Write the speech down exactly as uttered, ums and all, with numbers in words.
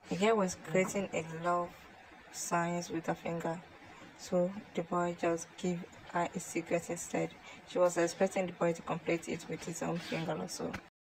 The girl was creating a love signs with her finger, so the boy just gave her a secret instead. She was expecting the boy to complete it with his own finger also.